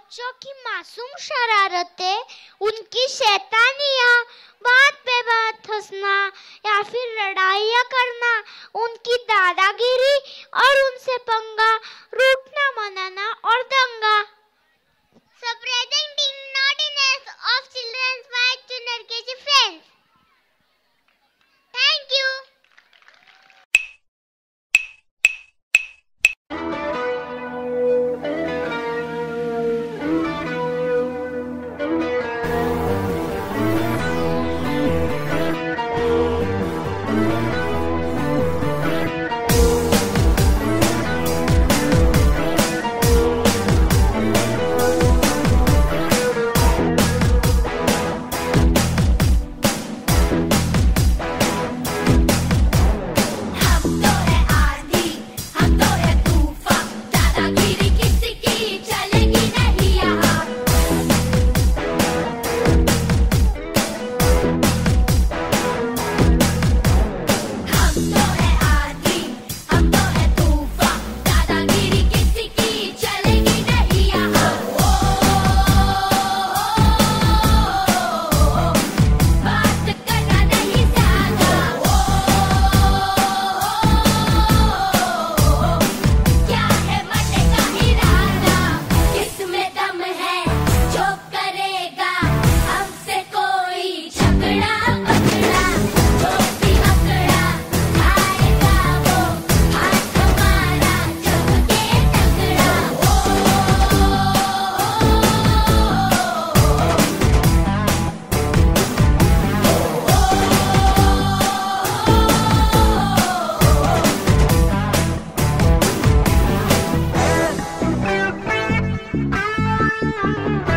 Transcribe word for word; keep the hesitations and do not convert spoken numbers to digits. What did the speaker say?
बच्चों की मासूम शरारतें, उनकी शैतानियाँ, बात पे बात हंसना या फिर लड़ाइयाँ करना, उनकी दादागिरी और उनसे पंगा, रूठना मनाना और दंगा। So presenting naughtiness of children's fight to N K G friends. Thank you. Thank you.